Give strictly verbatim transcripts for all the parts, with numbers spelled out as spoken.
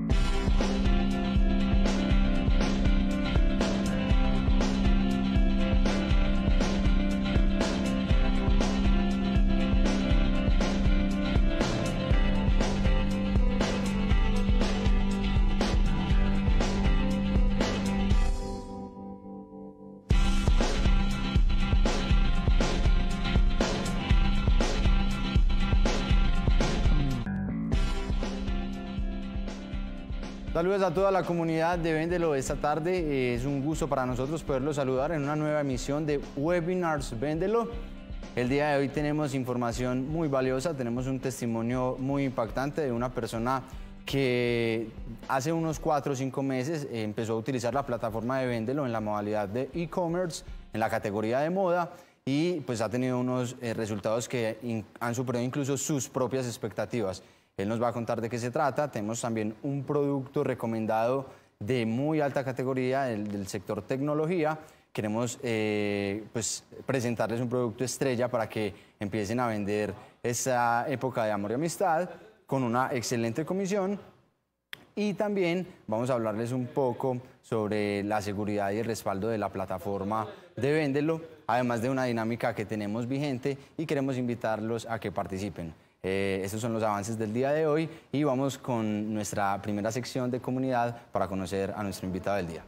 Saludos a toda la comunidad de Véndelo esta tarde. Es un gusto para nosotros poderlos saludar en una nueva emisión de Webinars Véndelo. El día de hoy tenemos información muy valiosa, tenemos un testimonio muy impactante de una persona que hace unos cuatro o cinco meses empezó a utilizar la plataforma de Véndelo en la modalidad de e-commerce, en la categoría de moda, y pues ha tenido unos eh, resultados que han superado incluso sus propias expectativas. Él nos va a contar de qué se trata. Tenemos también un producto recomendado de muy alta categoría del, del sector tecnología. Queremos eh, pues, presentarles un producto estrella para que empiecen a vender esa época de amor y amistad con una excelente comisión. Y también vamos a hablarles un poco sobre la seguridad y el respaldo de la plataforma de Véndelo, además de una dinámica que tenemos vigente y queremos invitarlos a que participen. Eh, estos son los avances del día de hoy y vamos con nuestra primera sección de comunidad para conocer a nuestro invitado del día.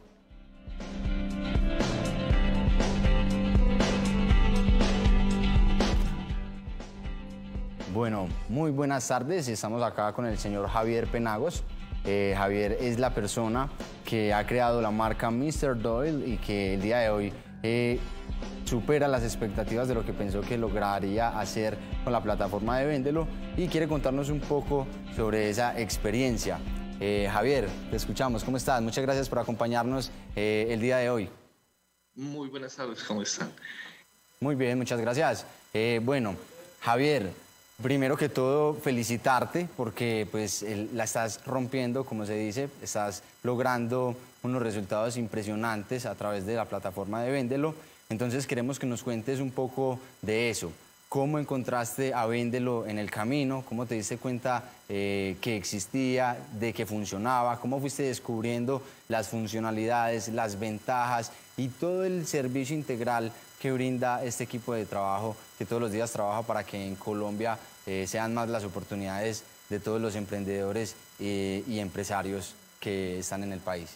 Bueno, muy buenas tardes. Estamos acá con el señor Javier Penagos. Eh, Javier es la persona que ha creado la marca mister Doyle y que el día de hoy eh, supera las expectativas de lo que pensó que lograría hacer con la plataforma de Véndelo y quiere contarnos un poco sobre esa experiencia. Eh, Javier, te escuchamos. ¿Cómo estás? Muchas gracias por acompañarnos eh, el día de hoy. Muy buenas tardes, ¿cómo están? Muy bien, muchas gracias. Eh, bueno, Javier, primero que todo, felicitarte porque pues, el, la estás rompiendo, como se dice, estás logrando unos resultados impresionantes a través de la plataforma de Véndelo. Entonces queremos que nos cuentes un poco de eso. ¿Cómo encontraste a Véndelo en el camino? ¿Cómo te diste cuenta eh, que existía, de que funcionaba? ¿Cómo fuiste descubriendo las funcionalidades, las ventajas y todo el servicio integral que brinda este equipo de trabajo que todos los días trabaja para que en Colombia eh, sean más las oportunidades de todos los emprendedores eh, y empresarios que están en el país?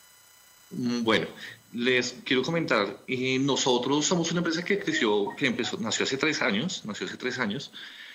Bueno, les quiero comentar, eh, nosotros somos una empresa que creció, que empezó, nació hace tres años, nació hace tres años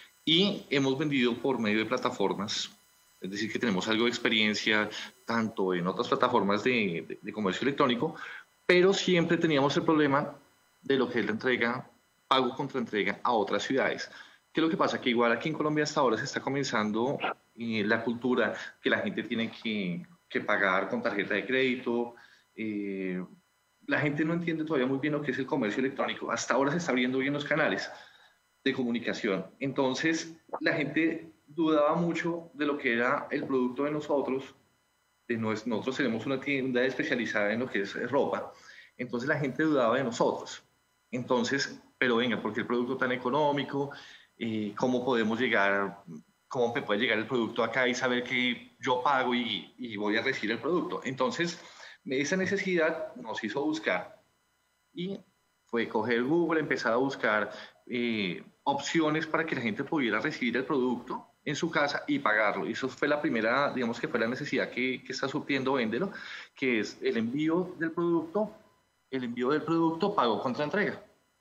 y hemos vendido por medio de plataformas, es decir, que tenemos algo de experiencia tanto en otras plataformas de, de, de comercio electrónico, pero siempre teníamos el problema de lo que es la entrega, pago contra entrega a otras ciudades. ¿Qué es lo que pasa? Que igual aquí en Colombia hasta ahora se está comenzando eh, la cultura que la gente tiene que, que pagar con tarjeta de crédito. Eh, la gente no entiende todavía muy bien lo que es el comercio electrónico. Hasta ahora se está abriendo bien los canales de comunicación. Entonces, la gente dudaba mucho de lo que era el producto de nosotros. De nos, nosotros tenemos una tienda especializada en lo que es ropa. Entonces, la gente dudaba de nosotros. Entonces, pero venga, ¿por qué el producto tan económico? Eh, ¿Cómo podemos llegar, cómo me puede llegar el producto acá y saber que yo pago y, y voy a recibir el producto? Entonces, esa necesidad nos hizo buscar y fue coger Google, empezar a buscar eh, opciones para que la gente pudiera recibir el producto en su casa y pagarlo. Y eso fue la primera, digamos que fue la necesidad que, que está supliendo Véndelo, que es el envío del producto, el envío del producto pago contra entrega.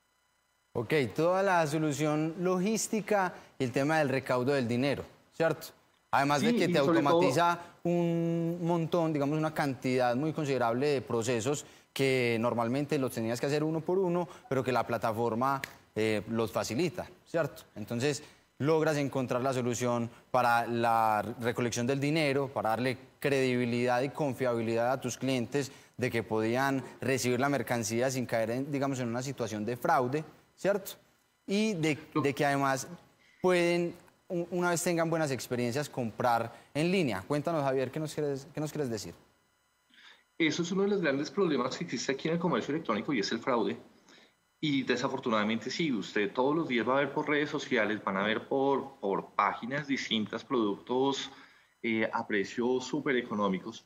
Ok, toda la solución logística y el tema del recaudo del dinero, ¿cierto? Además sí, de que te automatiza todo un montón, digamos una cantidad muy considerable de procesos que normalmente los tenías que hacer uno por uno, pero que la plataforma eh, los facilita, ¿cierto? Entonces logras encontrar la solución para la recolección del dinero, para darle credibilidad y confiabilidad a tus clientes de que podían recibir la mercancía sin caer en, digamos, en una situación de fraude, ¿cierto? Y de, de que además pueden, una vez tengan buenas experiencias, comprar en línea. Cuéntanos, Javier, ¿qué nos quieres, qué nos quieres decir? Eso es uno de los grandes problemas que existe aquí en el comercio electrónico y es el fraude. Y desafortunadamente sí, usted todos los días va a ver por redes sociales, van a ver por, por páginas distintas productos eh, a precios súper económicos.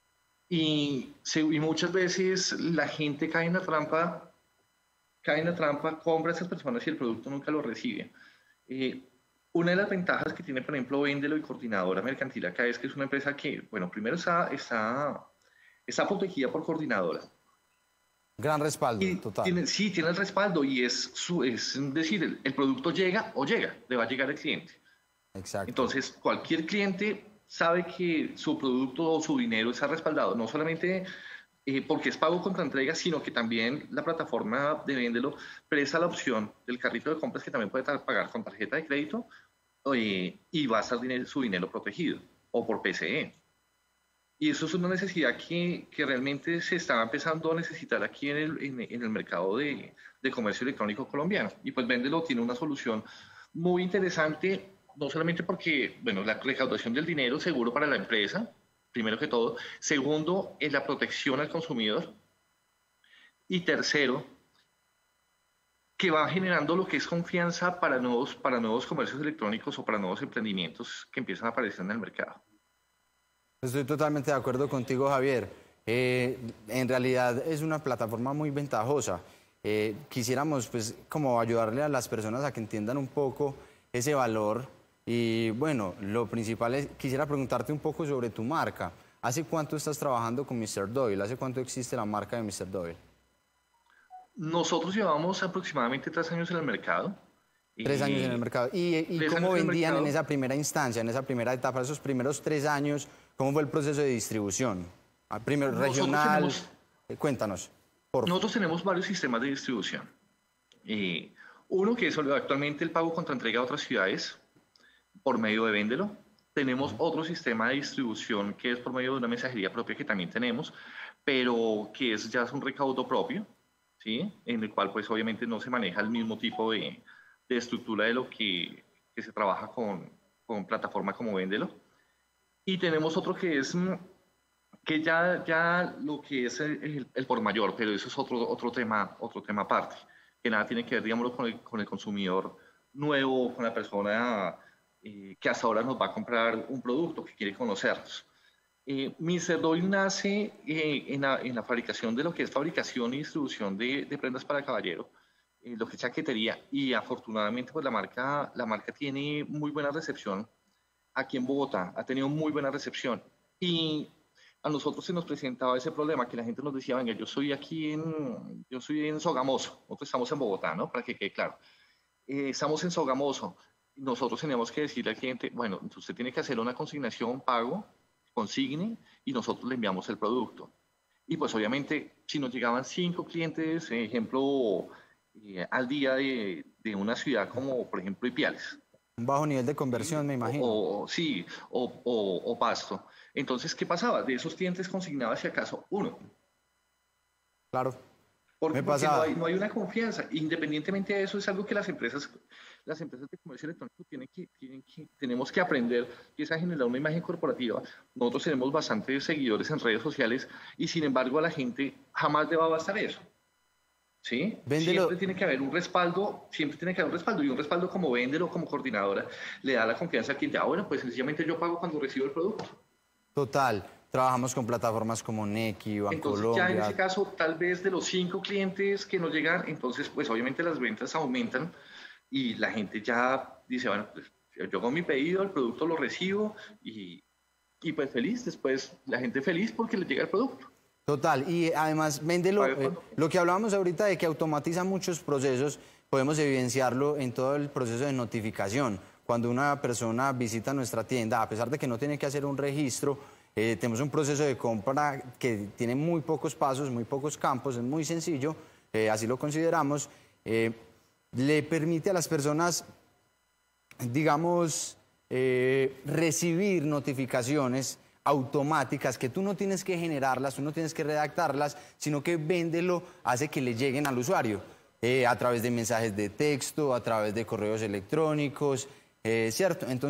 Y, se, y muchas veces la gente cae en la trampa, cae en la trampa, compra a esas personas y el producto nunca lo recibe. Eh, una de las ventajas que tiene, por ejemplo, Véndelo y Coordinadora Mercantil acá es que es una empresa que, bueno, primero está, está, está protegida por Coordinadora. Gran respaldo, Y total. tiene, sí, tiene el respaldo y es, su, es decir, el, el producto llega o llega, le va a llegar al cliente. Exacto. Entonces, cualquier cliente sabe que su producto o su dinero está respaldado, no solamente eh, porque es pago contra entrega, sino que también la plataforma de Véndelo presta la opción del carrito de compras que también puede pagar con tarjeta de crédito eh, y va a estar dinero, su dinero protegido o por P C E. Y eso es una necesidad que, que realmente se está empezando a necesitar aquí en el, en, en el mercado de, de comercio electrónico colombiano. Y pues Véndelo tiene una solución muy interesante, no solamente porque, bueno, la recaudación del dinero seguro para la empresa, primero que todo. Segundo, es la protección al consumidor. Y tercero, que va generando lo que es confianza para nuevos, para nuevos comercios electrónicos o para nuevos emprendimientos que empiezan a aparecer en el mercado. Estoy totalmente de acuerdo contigo, Javier. Eh, en realidad es una plataforma muy ventajosa. Eh, quisiéramos, pues, como ayudarle a las personas a que entiendan un poco ese valor. Y bueno, lo principal es, quisiera preguntarte un poco sobre tu marca. ¿Hace cuánto estás trabajando con mister Doyle? ¿Hace cuánto existe la marca de mister Doyle? Nosotros llevamos aproximadamente tres años en el mercado. Tres años en el mercado. ¿Y, y cómo vendían en esa primera instancia, en esa primera etapa, esos primeros tres años? ¿Cómo fue el proceso de distribución? Primero, regional. Tenemos, cuéntanos. Por... Nosotros tenemos varios sistemas de distribución. Eh, uno que es actualmente el pago contra entrega a otras ciudades por medio de Véndelo. Tenemos otro sistema de distribución que es por medio de una mensajería propia que también tenemos, pero que es ya es un recaudo propio, ¿sí? En el cual pues obviamente no se maneja el mismo tipo de, de estructura de lo que, que se trabaja con, con plataformas como Véndelo. Y tenemos otro que es que ya, ya lo que es el, el, el por mayor, pero eso es otro, otro tema otro tema aparte, que nada tiene que ver, digámoslo, con el, con el consumidor nuevo, con la persona eh, que hasta ahora nos va a comprar un producto, que quiere conocernos. Eh, mister Doyle nace eh, en, la, en la fabricación de lo que es fabricación y distribución de, de prendas para caballero, eh, lo que es chaquetería, y afortunadamente pues la marca, la marca tiene muy buena recepción aquí en Bogotá, ha tenido muy buena recepción. Y a nosotros se nos presentaba ese problema, que la gente nos decía, venga, yo soy aquí en, yo soy en Sogamoso, nosotros estamos en Bogotá, ¿no? Para que quede claro. Eh, estamos en Sogamoso, nosotros teníamos que decirle al cliente, bueno, usted tiene que hacer una consignación, pago, consigne, y nosotros le enviamos el producto. Y pues obviamente, si nos llegaban cinco clientes, ejemplo, eh, al día de, de una ciudad como, por ejemplo, Ipiales, un bajo nivel de conversión, me imagino. O, sí, o, o, o Pasto. Entonces, ¿qué pasaba? De esos clientes consignaba, si acaso, uno. Claro. Porque, porque no, hay, no hay una confianza. Independientemente de eso, es algo que las empresas, las empresas de comercio electrónico tienen que, tienen que, tenemos que aprender, que es a generar una imagen corporativa. Nosotros tenemos bastantes seguidores en redes sociales y, sin embargo, a la gente jamás le va a bastar eso. ¿Sí? Véndelo. Siempre tiene que haber un respaldo, siempre tiene que haber un respaldo, y un respaldo como Véndelo, como Coordinadora, le da la confianza al cliente. Ah, bueno, pues sencillamente yo pago cuando recibo el producto. Total. Trabajamos con plataformas como Nequi, Bancolombia. Entonces ya en ese caso, tal vez de los cinco clientes que nos llegan, entonces pues obviamente las ventas aumentan y la gente ya dice, bueno, pues yo hago mi pedido, el producto lo recibo y, y pues feliz, después la gente feliz porque le llega el producto. Total, y además, Véndelo, eh, lo que hablábamos ahorita de que automatiza muchos procesos, podemos evidenciarlo en todo el proceso de notificación. Cuando una persona visita nuestra tienda, a pesar de que no tiene que hacer un registro, eh, tenemos un proceso de compra que tiene muy pocos pasos, muy pocos campos, es muy sencillo, eh, así lo consideramos, eh, le permite a las personas, digamos, eh, recibir notificaciones automáticas, que tú no tienes que generarlas, tú no tienes que redactarlas, sino que Véndelo hace que le lleguen al usuario eh, a través de mensajes de texto, a través de correos electrónicos, eh, ¿cierto? Entonces,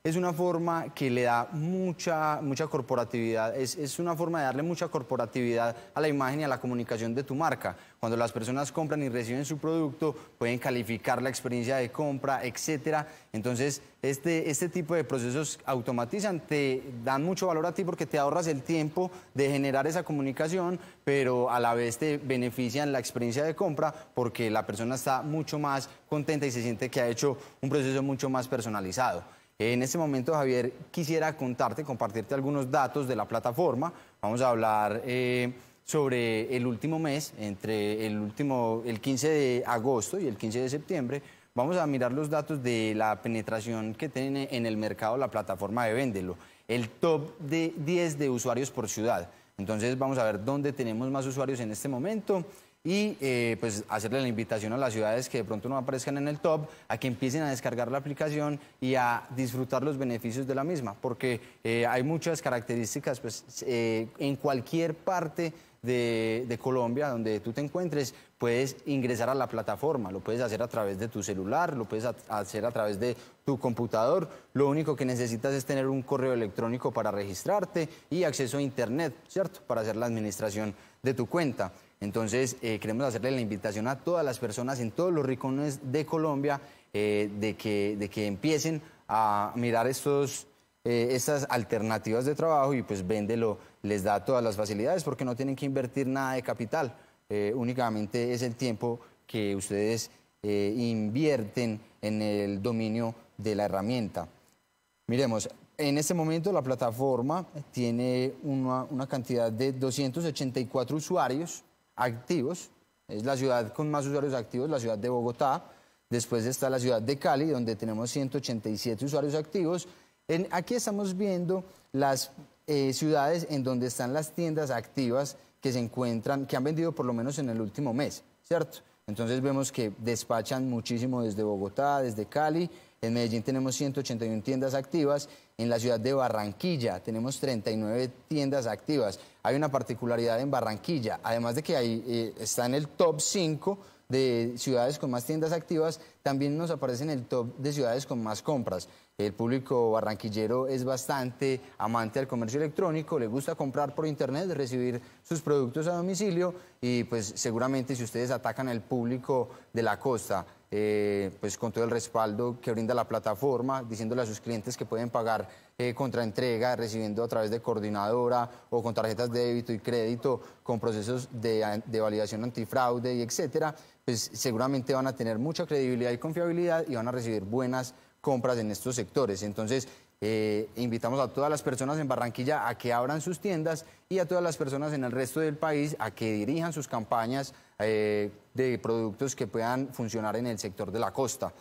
es una forma que le da mucha, mucha corporatividad, es, es una forma de darle mucha corporatividad a la imagen y a la comunicación de tu marca. Cuando las personas compran y reciben su producto, pueden calificar la experiencia de compra, etcétera. Entonces, este, este tipo de procesos automatizan, te dan mucho valor a ti porque te ahorras el tiempo de generar esa comunicación, pero a la vez te benefician la experiencia de compra porque la persona está mucho más contenta y se siente que ha hecho un proceso mucho más personalizado. En este momento, Javier, quisiera contarte, compartirte algunos datos de la plataforma. Vamos a hablar eh, sobre el último mes, entre el, último, el quince de agosto y el quince de septiembre. Vamos a mirar los datos de la penetración que tiene en el mercado la plataforma de Véndelo. El top de diez de usuarios por ciudad. Entonces, vamos a ver dónde tenemos más usuarios en este momento. Y eh, pues hacerle la invitación a las ciudades que de pronto no aparezcan en el top a que empiecen a descargar la aplicación y a disfrutar los beneficios de la misma, porque eh, hay muchas características pues, eh, en cualquier parte de, de Colombia donde tú te encuentres, puedes ingresar a la plataforma, lo puedes hacer a través de tu celular, lo puedes a, hacer a través de tu computador, lo único que necesitas es tener un correo electrónico para registrarte y acceso a internet, ¿cierto?, para hacer la administración de tu cuenta. Entonces, eh, queremos hacerle la invitación a todas las personas en todos los rincones de Colombia eh, de, que, de que empiecen a mirar estos, eh, estas alternativas de trabajo y pues Véndelo les da todas las facilidades porque no tienen que invertir nada de capital. Eh, únicamente es el tiempo que ustedes eh, invierten en el dominio de la herramienta. Miremos, en este momento la plataforma tiene una, una cantidad de doscientos ochenta y cuatro usuarios activos, es la ciudad con más usuarios activos, la ciudad de Bogotá. Después está la ciudad de Cali, donde tenemos ciento ochenta y siete usuarios activos. En, aquí estamos viendo las eh, ciudades en donde están las tiendas activas que se encuentran, que han vendido por lo menos en el último mes, ¿cierto? Entonces vemos que despachan muchísimo desde Bogotá, desde Cali. En Medellín tenemos ciento ochenta y una tiendas activas. En la ciudad de Barranquilla tenemos treinta y nueve tiendas activas. Hay una particularidad en Barranquilla, además de que ahí eh, está en el top cinco de ciudades con más tiendas activas, también nos aparece en el top de ciudades con más compras. El público barranquillero es bastante amante al comercio electrónico, le gusta comprar por internet, recibir sus productos a domicilio y pues seguramente si ustedes atacan al público de la costa, eh, pues con todo el respaldo que brinda la plataforma, diciéndole a sus clientes que pueden pagar eh, contra entrega, recibiendo a través de coordinadora o con tarjetas de débito y crédito, con procesos de, de validación antifraude y etcétera, pues seguramente van a tener mucha credibilidad y confiabilidad y van a recibir buenas compras en estos sectores. Entonces, eh, invitamos a todas las personas en Barranquilla a que abran sus tiendas y a todas las personas en el resto del país a que dirijan sus campañas eh, de productos que puedan funcionar en el sector de la costa.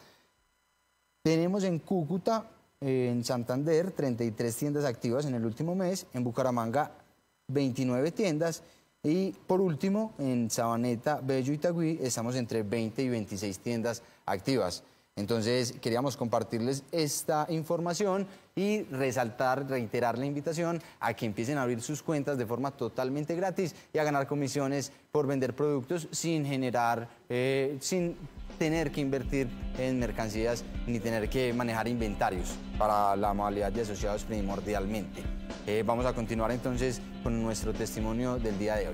Tenemos en Cúcuta, eh, en Santander, treinta y tres tiendas activas en el último mes, en Bucaramanga, veintinueve tiendas, y por último, en Sabaneta, Bello y Itagüí, estamos entre veinte y veintiséis tiendas activas. Entonces, queríamos compartirles esta información y resaltar, reiterar la invitación a que empiecen a abrir sus cuentas de forma totalmente gratis y a ganar comisiones por vender productos sin generar, eh, sin tener que invertir en mercancías ni tener que manejar inventarios para la modalidad de asociados primordialmente. Eh, vamos a continuar entonces con nuestro testimonio del día de hoy.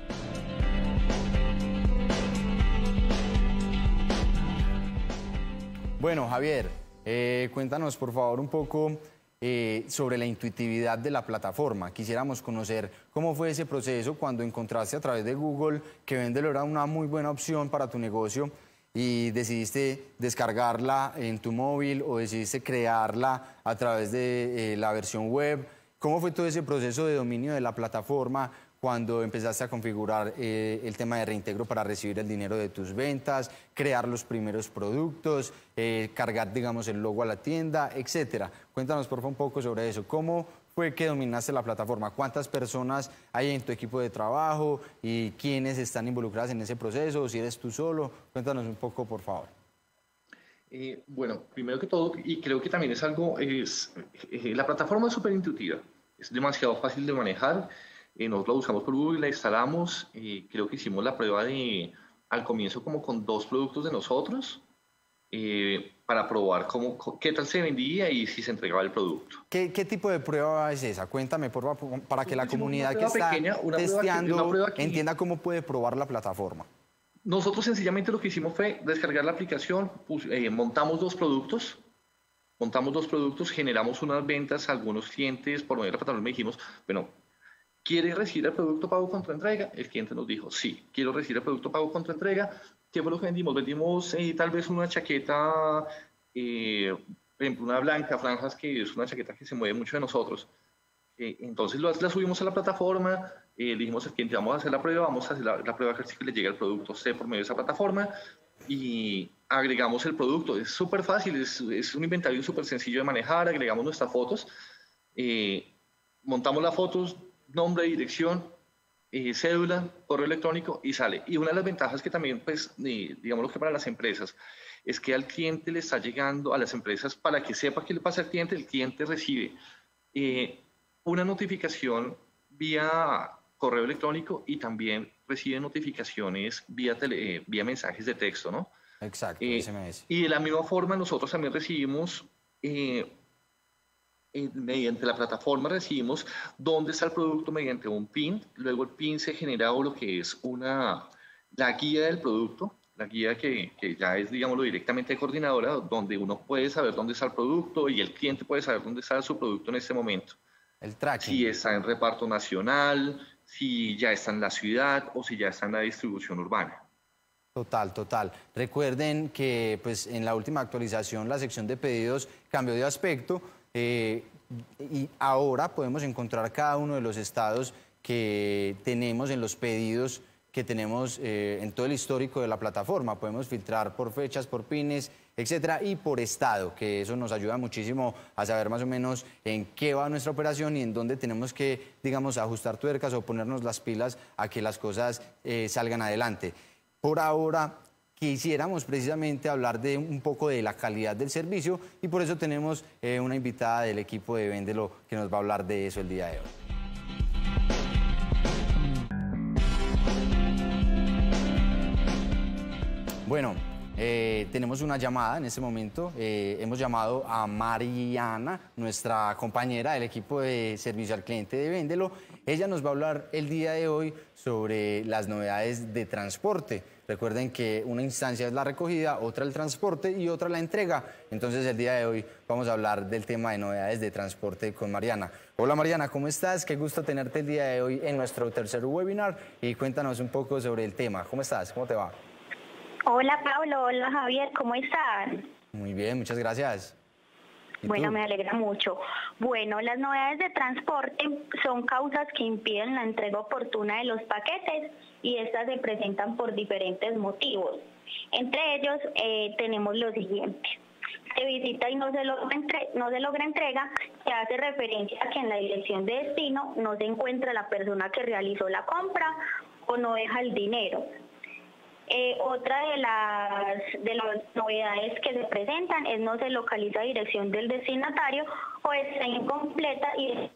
Bueno, Javier, eh, cuéntanos por favor un poco eh, sobre la intuitividad de la plataforma. Quisiéramos conocer cómo fue ese proceso cuando encontraste a través de Google que Véndelo era una muy buena opción para tu negocio y decidiste descargarla en tu móvil o decidiste crearla a través de eh, la versión web. ¿Cómo fue todo ese proceso de dominio de la plataforma cuando empezaste a configurar eh, el tema de reintegro para recibir el dinero de tus ventas, crear los primeros productos, eh, cargar, digamos, el logo a la tienda, etcétera? Cuéntanos, por favor, un poco sobre eso. ¿Cómo fue que dominaste la plataforma? ¿Cuántas personas hay en tu equipo de trabajo y quiénes están involucradas en ese proceso? ¿Si eres tú solo? Cuéntanos un poco, por favor. Eh, bueno, primero que todo, y creo que también es algo, es, eh, la plataforma es súper intuitiva, es demasiado fácil de manejar. Eh, nosotros la buscamos por Google, la instalamos, eh, creo que hicimos la prueba de, al comienzo como con dos productos de nosotros. Eh, para probar cómo, qué tal se vendía y si se entregaba el producto. ¿Qué, qué tipo de prueba es esa? Cuéntame, por favor, para que la comunidad que está pequeña, una testeando prueba que, una prueba que... entienda cómo puede probar la plataforma. Nosotros sencillamente lo que hicimos fue descargar la aplicación, pues, eh, montamos dos productos, montamos dos productos, generamos unas ventas a algunos clientes por medio de la plataforma y dijimos, bueno, ¿quiere recibir el producto pago contra entrega? El cliente nos dijo, sí, quiero recibir el producto pago contra entrega. ¿Qué fue lo que vendimos? Vendimos eh, tal vez una chaqueta, eh, por ejemplo, una blanca, franjas, que es una chaqueta que se mueve mucho de nosotros. Eh, entonces lo, la subimos a la plataforma, eh, le dijimos al cliente, vamos a hacer la prueba, vamos a hacer la, la prueba que le llega el producto C por medio de esa plataforma y agregamos el producto. Es súper fácil, es, es un inventario súper sencillo de manejar, agregamos nuestras fotos, eh, montamos las fotos, nombre, dirección, eh, cédula, correo electrónico y sale. Y una de las ventajas que también, pues, eh, digamos que para las empresas, es que al cliente le está llegando, a las empresas, para que sepa qué le pasa al cliente, el cliente recibe eh, una notificación vía correo electrónico y también recibe notificaciones vía, tele, eh, vía mensajes de texto, ¿no? Exacto, eh, S M S. Y de la misma forma nosotros también recibimos... Eh, Eh, mediante la plataforma recibimos dónde está el producto mediante un PIN, luego el PIN se genera lo que es una, la guía del producto, la guía que, que ya es, digámoslo, directamente coordinadora, donde uno puede saber dónde está el producto y el cliente puede saber dónde está su producto en este momento. El tracking. Si está en reparto nacional, si ya está en la ciudad o si ya está en la distribución urbana. Total, total. Recuerden que pues, en la última actualización la sección de pedidos cambió de aspecto. Eh, y ahora podemos encontrar cada uno de los estados que tenemos en los pedidos que tenemos eh, en todo el histórico de la plataforma. Podemos filtrar por fechas, por pines, etcétera, y por estado, que eso nos ayuda muchísimo a saber más o menos en qué va nuestra operación y en dónde tenemos que, digamos, ajustar tuercas o ponernos las pilas a que las cosas eh, salgan adelante. Por ahora, quisiéramos precisamente hablar de un poco de la calidad del servicio y por eso tenemos eh, una invitada del equipo de Véndelo que nos va a hablar de eso el día de hoy. Bueno, eh, tenemos una llamada en este momento. Eh, hemos llamado a Mariana, nuestra compañera del equipo de servicio al cliente de Véndelo. Ella nos va a hablar el día de hoy sobre las novedades de transporte. Recuerden que una instancia es la recogida, otra el transporte y otra la entrega. Entonces el día de hoy vamos a hablar del tema de novedades de transporte con Mariana. Hola Mariana, ¿cómo estás? Qué gusto tenerte el día de hoy en nuestro tercer webinar y cuéntanos un poco sobre el tema. ¿Cómo estás? ¿Cómo te va? Hola Pablo, hola Javier, ¿cómo están? Muy bien, muchas gracias. Bueno, tú? Me alegra mucho. Bueno, las novedades de transporte son causas que impiden la entrega oportuna de los paquetes y estas se presentan por diferentes motivos. Entre ellos eh, tenemos lo siguiente. Se visita y no se, logra entre, no se logra entrega, que hace referencia a que en la dirección de destino no se encuentra la persona que realizó la compra o no deja el dinero. Eh, otra de las, de las novedades que se presentan es no se localiza dirección del destinatario o está incompleta y...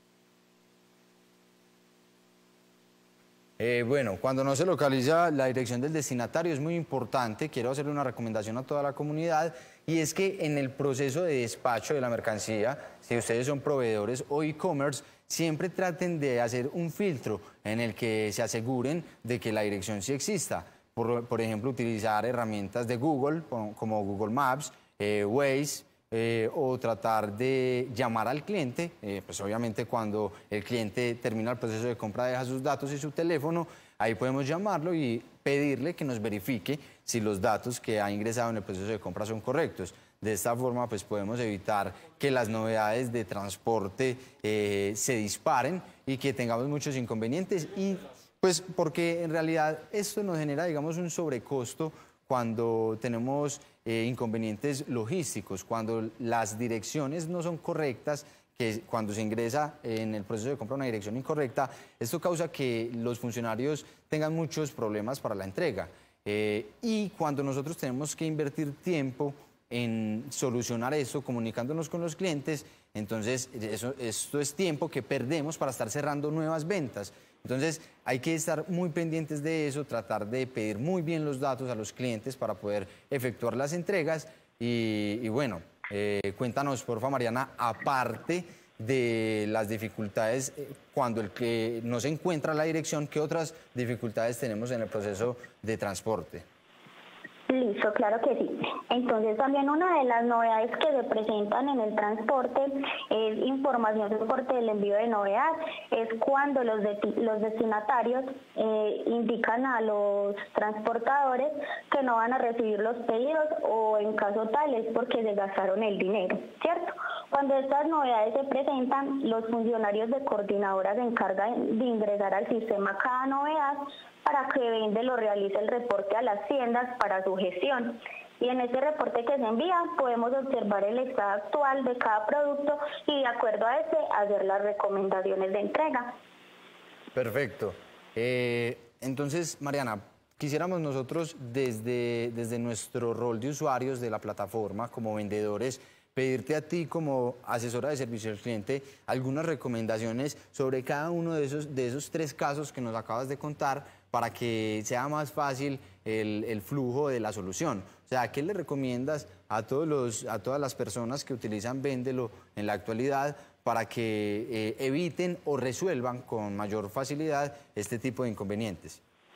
Eh, bueno, cuando no se localiza la dirección del destinatario es muy importante, quiero hacerle una recomendación a toda la comunidad, y es que en el proceso de despacho de la mercancía, si ustedes son proveedores o e-commerce, siempre traten de hacer un filtro en el que se aseguren de que la dirección sí exista. Por, por ejemplo, utilizar herramientas de Google, como Google Maps, eh, Waze, eh, o tratar de llamar al cliente, eh, pues obviamente cuando el cliente termina el proceso de compra deja sus datos y su teléfono, ahí podemos llamarlo y pedirle que nos verifique si los datos que ha ingresado en el proceso de compra son correctos. De esta forma, pues podemos evitar que las novedades de transporte eh, se disparen y que tengamos muchos inconvenientes y pues porque en realidad esto nos genera, digamos, un sobrecosto cuando tenemos eh, inconvenientes logísticos, cuando las direcciones no son correctas, que cuando se ingresa en el proceso de compra una dirección incorrecta, esto causa que los funcionarios tengan muchos problemas para la entrega. Eh, y cuando nosotros tenemos que invertir tiempo en solucionar eso, comunicándonos con los clientes, entonces eso, esto es tiempo que perdemos para estar cerrando nuevas ventas. Entonces hay que estar muy pendientes de eso, tratar de pedir muy bien los datos a los clientes para poder efectuar las entregas Y, y bueno, eh, cuéntanos, porfa, Mariana, aparte de las dificultades eh, cuando el que no se encuentra la dirección, ¿qué otras dificultades tenemos en el proceso de transporte? Listo, claro que sí. Entonces también una de las novedades que se presentan en el transporte es información de soporte del envío de novedad. Es cuando los, de, los destinatarios eh, indican a los transportadores que no van a recibir los pedidos o en caso tal es porque se gastaron el dinero, ¿cierto? Cuando estas novedades se presentan, los funcionarios de coordinadora se encargan de ingresar al sistema cada novedad para que Vendelo realice el reporte a las tiendas para su gestión. Y en ese reporte que se envía podemos observar el estado actual de cada producto y de acuerdo a ese hacer las recomendaciones de entrega. Perfecto. Eh, entonces, Mariana, quisiéramos nosotros desde, desde nuestro rol de usuarios de la plataforma como vendedores pedirte a ti como asesora de servicio al cliente algunas recomendaciones sobre cada uno de esos, de esos tres casos que nos acabas de contar para que sea más fácil el, el flujo de la solución. O sea, ¿qué le recomiendas a, todos los, a todas las personas que utilizan Vendelo en la actualidad para que eh, eviten o resuelvan con mayor facilidad este tipo de inconvenientes?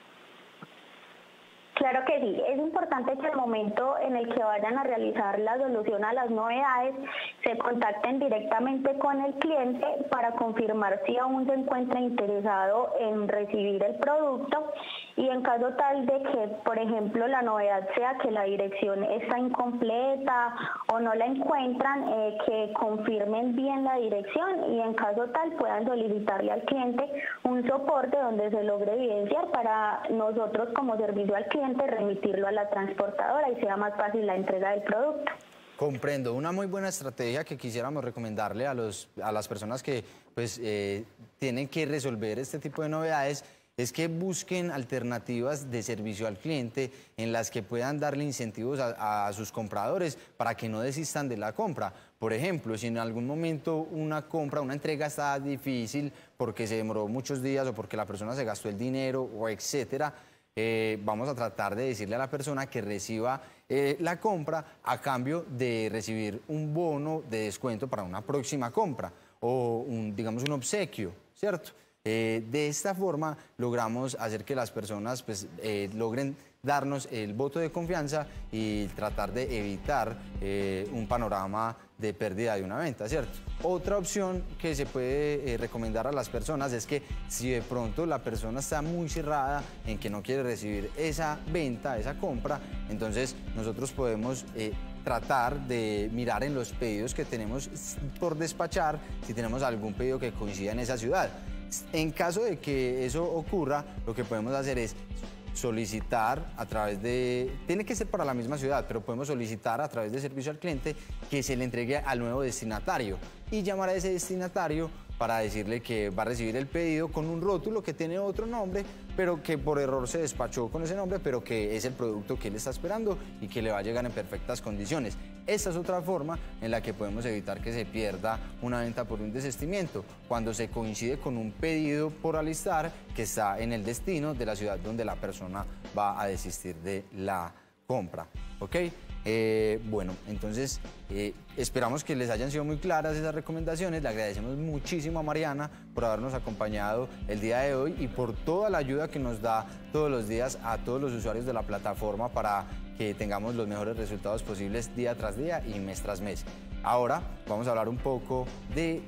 Claro que sí, es importante que al momento en el que vayan a realizar la solución a las novedades se contacten directamente con el cliente para confirmar si aún se encuentra interesado en recibir el producto y en caso tal de que, por ejemplo, la novedad sea que la dirección está incompleta o no la encuentran, eh, que confirmen bien la dirección y en caso tal puedan solicitarle al cliente un soporte donde se logre evidenciar para nosotros como servicio al cliente remitirlo a la transportadora y sea más fácil la entrega del producto. Comprendo. Una muy buena estrategia que quisiéramos recomendarle a, los, a las personas que pues, eh, tienen que resolver este tipo de novedades es que busquen alternativas de servicio al cliente en las que puedan darle incentivos a, a sus compradores para que no desistan de la compra. Por ejemplo, si en algún momento una compra, una entrega está difícil porque se demoró muchos días o porque la persona se gastó el dinero o etcétera, Eh, vamos a tratar de decirle a la persona que reciba eh, la compra a cambio de recibir un bono de descuento para una próxima compra o un, digamos un obsequio, ¿cierto? Eh, de esta forma logramos hacer que las personas pues, eh, logren darnos el voto de confianza y tratar de evitar eh, un panorama de pérdida de una venta, ¿cierto? Otra opción que se puede eh, recomendar a las personas es que si de pronto la persona está muy cerrada en que no quiere recibir esa venta, esa compra, entonces nosotros podemos eh, tratar de mirar en los pedidos que tenemos por despachar si tenemos algún pedido que coincida en esa ciudad. En caso de que eso ocurra, lo que podemos hacer es solicitar a través de, tiene que ser para la misma ciudad, pero podemos solicitar a través de servicio al cliente que se le entregue al nuevo destinatario y llamar a ese destinatario para decirle que va a recibir el pedido con un rótulo que tiene otro nombre, pero que por error se despachó con ese nombre, pero que es el producto que él está esperando y que le va a llegar en perfectas condiciones. Esta es otra forma en la que podemos evitar que se pierda una venta por un desistimiento, cuando se coincide con un pedido por alistar que está en el destino de la ciudad donde la persona va a desistir de la compra, ¿ok? Eh, bueno, entonces eh, esperamos que les hayan sido muy claras esas recomendaciones. Le agradecemos muchísimo a Mariana por habernos acompañado el día de hoy y por toda la ayuda que nos da todos los días a todos los usuarios de la plataforma para que tengamos los mejores resultados posibles día tras día y mes tras mes. Ahora vamos a hablar un poco de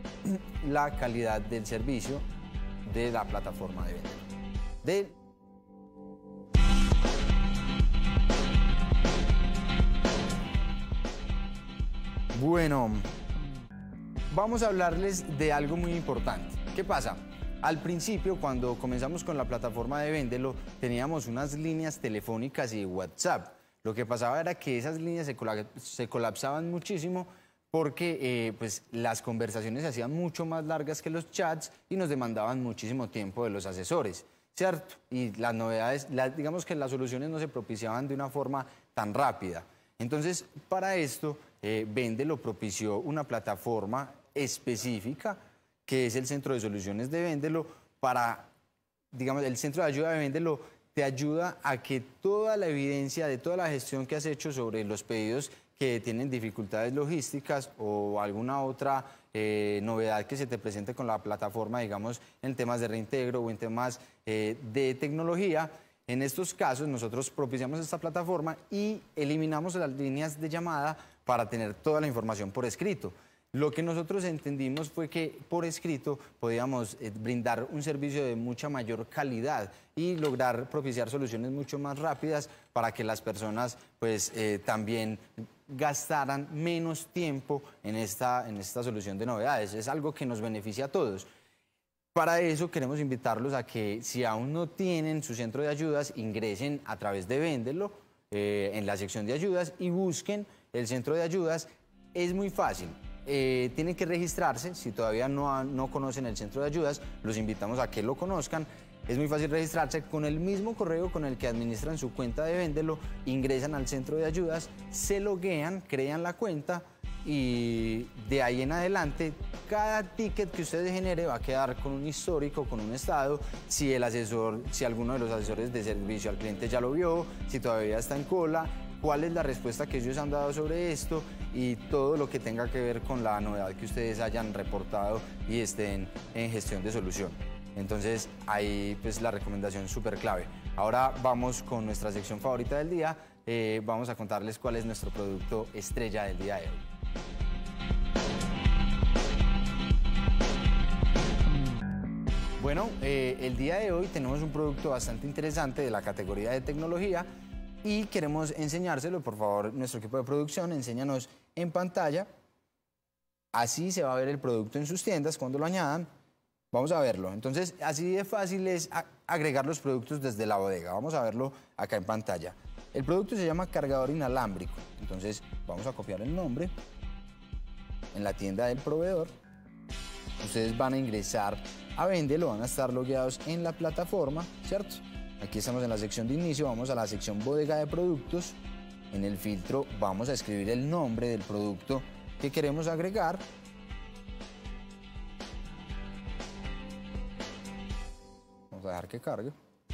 la calidad del servicio de la plataforma de Vendelo. De Bueno, vamos a hablarles de algo muy importante. ¿Qué pasa? Al principio, cuando comenzamos con la plataforma de Vendelo, teníamos unas líneas telefónicas y de WhatsApp. Lo que pasaba era que esas líneas se, colap se colapsaban muchísimo porque eh, pues, las conversaciones se hacían mucho más largas que los chats y nos demandaban muchísimo tiempo de los asesores, ¿cierto? Y las novedades, la, digamos que las soluciones no se propiciaban de una forma tan rápida. Entonces, para esto, eh, Vendelo propició una plataforma específica que es el Centro de Soluciones de Vendelo para, digamos, el Centro de Ayuda de Vendelo te ayuda a que toda la evidencia de toda la gestión que has hecho sobre los pedidos que tienen dificultades logísticas o alguna otra eh, novedad que se te presente con la plataforma, digamos, en temas de reintegro o en temas eh, de tecnología. En estos casos nosotros propiciamos esta plataforma y eliminamos las líneas de llamada para tener toda la información por escrito. Lo que nosotros entendimos fue que por escrito podíamos eh, brindar un servicio de mucha mayor calidad y lograr propiciar soluciones mucho más rápidas para que las personas pues eh, también gastaran menos tiempo en esta, en esta solución de novedades. Es algo que nos beneficia a todos. Para eso queremos invitarlos a que si aún no tienen su centro de ayudas, ingresen a través de Véndelo eh, en la sección de ayudas y busquen el centro de ayudas. Es muy fácil. Eh, tienen que registrarse. Si todavía no, no conocen el centro de ayudas, los invitamos a que lo conozcan. Es muy fácil registrarse con el mismo correo con el que administran su cuenta de Véndelo, ingresan al centro de ayudas, se loguean, crean la cuenta y de ahí en adelante cada ticket que ustedes genere va a quedar con un histórico, con un estado, si el asesor, si alguno de los asesores de servicio al cliente ya lo vio, si todavía está en cola, cuál es la respuesta que ellos han dado sobre esto y todo lo que tenga que ver con la novedad que ustedes hayan reportado y estén en gestión de solución. Entonces ahí pues la recomendación súper clave. Ahora vamos con nuestra sección favorita del día, eh, vamos a contarles cuál es nuestro producto estrella del día de hoy. Bueno, eh, el día de hoy tenemos un producto bastante interesante de la categoría de tecnología y queremos enseñárselo. Por favor, nuestro equipo de producción, enséñanos en pantalla. Así se va a ver el producto en sus tiendas cuando lo añadan. Vamos a verlo. Entonces, así de fácil es agregar los productos desde la bodega. Vamos a verlo acá en pantalla. El producto se llama cargador inalámbrico. Entonces, vamos a copiar el nombre. En la tienda del proveedor, ustedes van a ingresar a Véndelo, van a estar logueados en la plataforma, ¿cierto? Aquí estamos en la sección de inicio, vamos a la sección bodega de productos. En el filtro vamos a escribir el nombre del producto que queremos agregar. Vamos a dejar que cargue.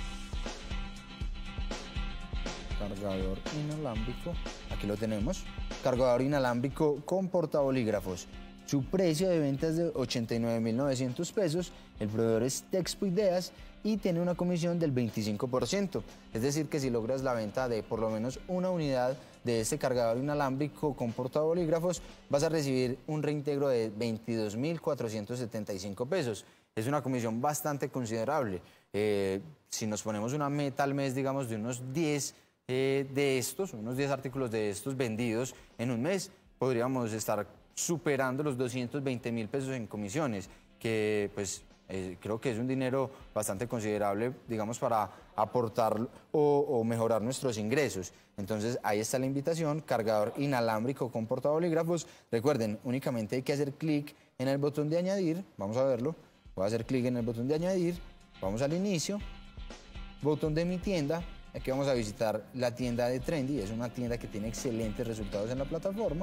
Cargador inalámbrico, aquí lo tenemos. Cargador inalámbrico con portabolígrafos. Su precio de venta es de ochenta y nueve mil novecientos pesos. El proveedor es Texpo Ideas y tiene una comisión del veinticinco por ciento. Es decir, que si logras la venta de por lo menos una unidad de este cargador inalámbrico con portabolígrafos, vas a recibir un reintegro de veintidós mil cuatrocientos setenta y cinco pesos. Es una comisión bastante considerable. Eh, si nos ponemos una meta al mes, digamos, de unos diez eh, de estos, unos diez artículos de estos vendidos en un mes, podríamos estar superando los doscientos veinte mil pesos en comisiones, que pues eh, creo que es un dinero bastante considerable, digamos, para aportar o, o mejorar nuestros ingresos. Entonces ahí está la invitación, cargador inalámbrico con portabolígrafos. Recuerden, únicamente hay que hacer clic en el botón de añadir, vamos a verlo, voy a hacer clic en el botón de añadir, vamos al inicio, botón de mi tienda. Aquí vamos a visitar la tienda de Trendy, es una tienda que tiene excelentes resultados en la plataforma.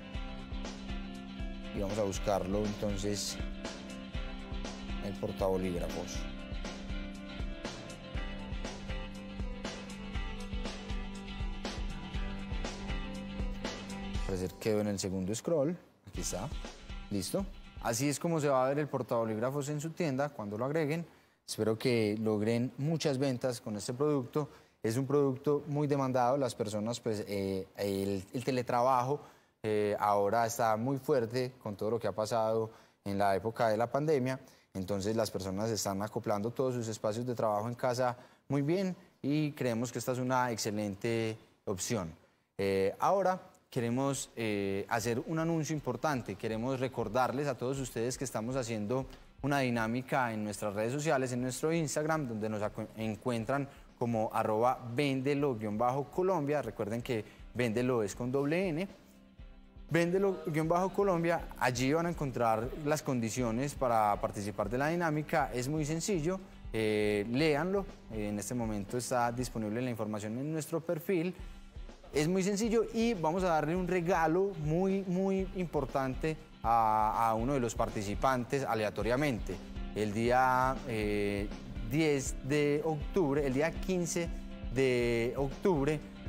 Y vamos a buscarlo entonces el portabolígrafos. Parece que quedó en el segundo scroll. Aquí está. Listo. Así es como se va a ver el portabolígrafos en su tienda cuando lo agreguen. Espero que logren muchas ventas con este producto. Es un producto muy demandado. Las personas, pues, eh, el, el teletrabajo Eh, ahora está muy fuerte con todo lo que ha pasado en la época de la pandemia, entonces las personas están acoplando todos sus espacios de trabajo en casa muy bien y creemos que esta es una excelente opción. Eh, ahora queremos eh, hacer un anuncio importante, queremos recordarles a todos ustedes que estamos haciendo una dinámica en nuestras redes sociales, en nuestro Instagram, donde nos encuentran como arroba Véndelo-Colombia, recuerden que Véndelo es con doble N. Véndelo-Colombia, allí van a encontrar las condiciones para participar de la dinámica. Es muy sencillo, eh, léanlo, eh, en este momento está disponible la información en nuestro perfil. Es muy sencillo y vamos a darle un regalo muy, muy importante a, a uno de los participantes aleatoriamente. El día eh, diez de octubre, el día quince de octubre,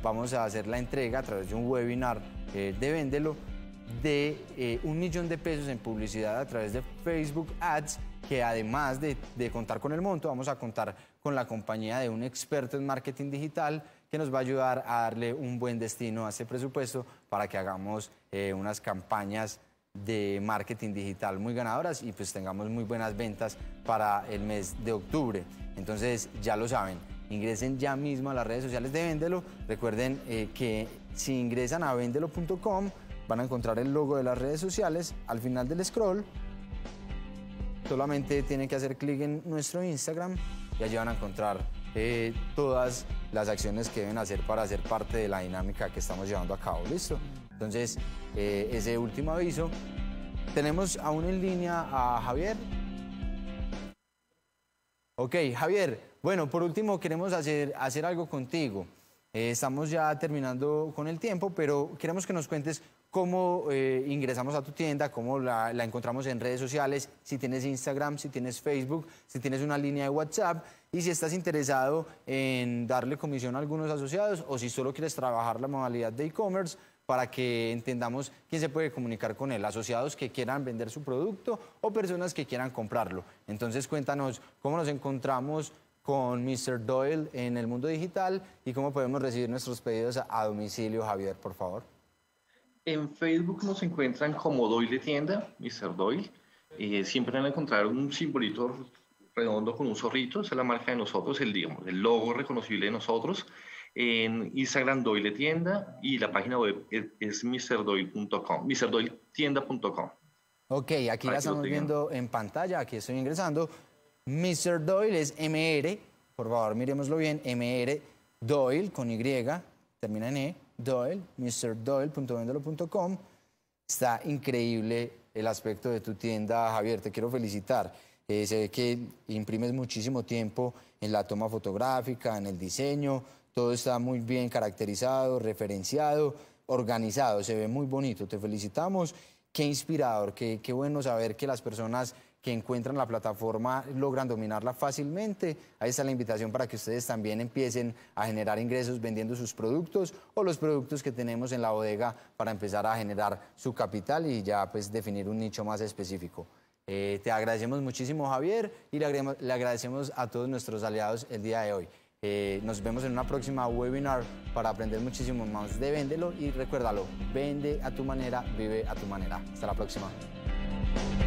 vamos a hacer la entrega a través de un webinar eh, de Véndelo de eh, un millón de pesos en publicidad a través de Facebook Ads, que además de, de contar con el monto, vamos a contar con la compañía de un experto en marketing digital que nos va a ayudar a darle un buen destino a este presupuesto para que hagamos eh, unas campañas de marketing digital muy ganadoras y pues tengamos muy buenas ventas para el mes de octubre. Entonces ya lo saben, ingresen ya mismo a las redes sociales de Véndelo. Recuerden eh, que si ingresan a vendelo punto com van a encontrar el logo de las redes sociales al final del scroll. Solamente tienen que hacer clic en nuestro Instagram y allí van a encontrar eh, todas las acciones que deben hacer para ser parte de la dinámica que estamos llevando a cabo. ¿Listo? Entonces, eh, ese último aviso. Tenemos aún en línea a Javier. Ok, Javier. Bueno, por último queremos hacer, hacer algo contigo. Eh, estamos ya terminando con el tiempo, pero queremos que nos cuentes cómo eh, ingresamos a tu tienda, cómo la, la encontramos en redes sociales, si tienes Instagram, si tienes Facebook, si tienes una línea de WhatsApp y si estás interesado en darle comisión a algunos asociados o si solo quieres trabajar la modalidad de e-commerce para que entendamos quién se puede comunicar con él, asociados que quieran vender su producto o personas que quieran comprarlo. Entonces cuéntanos cómo nos encontramos con mister Doyle en el mundo digital y cómo podemos recibir nuestros pedidos a, a domicilio, Javier, por favor. En Facebook nos encuentran como Doyle Tienda, mister Doyle. Eh, siempre van a encontrar un simbolito redondo con un zorrito, esa es la marca de nosotros, el, digamos, el logo reconocible de nosotros. En Instagram Doyle Tienda y la página web es, es mister doyle punto com, mister doyle tienda punto com. Ok, aquí la estamos viendo en pantalla, aquí estoy ingresando. mister Doyle es M R, por favor miremoslo bien, M R Doyle con Y, termina en E, Doyle, mister doyle punto vendelo punto com. Está increíble el aspecto de tu tienda, Javier, te quiero felicitar. Eh, se ve que imprimes muchísimo tiempo en la toma fotográfica, en el diseño, todo está muy bien caracterizado, referenciado, organizado, se ve muy bonito, te felicitamos. Qué inspirador, qué, qué bueno saber que las personas que encuentran la plataforma logran dominarla fácilmente. Ahí está la invitación para que ustedes también empiecen a generar ingresos vendiendo sus productos o los productos que tenemos en la bodega para empezar a generar su capital y ya pues definir un nicho más específico. Eh, te agradecemos muchísimo, Javier, y le agradecemos, le agradecemos a todos nuestros aliados el día de hoy. Eh, nos vemos en una próxima webinar para aprender muchísimo más de Véndelo y recuérdalo, vende a tu manera, vive a tu manera. Hasta la próxima.